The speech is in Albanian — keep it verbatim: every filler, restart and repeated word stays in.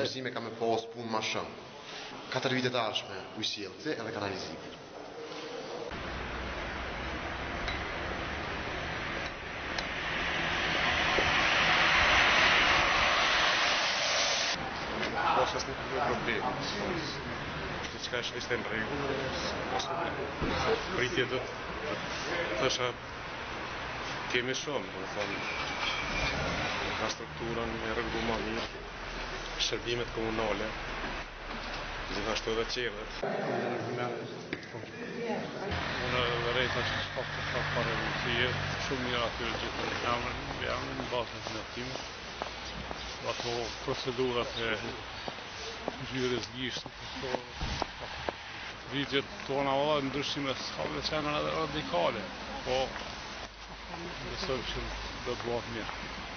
ndërsime ka me pas punë ma shumë. Katër vitet arshme u sjellë edhe kanalizimi. Posas nuk ka problemi. Diçka ishte në rregull. Pritje do thosha kemi shumë, do thonë infrastrukturën e rregulluar më mirë, shërbimet komunale, gjithashtu edhe qerrët. Unë rejta që s'ka të ka pare rëndësie, shumë mirë atyre gjithë në jamën, jamën në bazën të nëtimit. Ato procedurat e gjyrës gjishtë, ato ligjet tona valla ndryshime s'ka dhe qenë radikale, po besoj që do të bëhet mirë.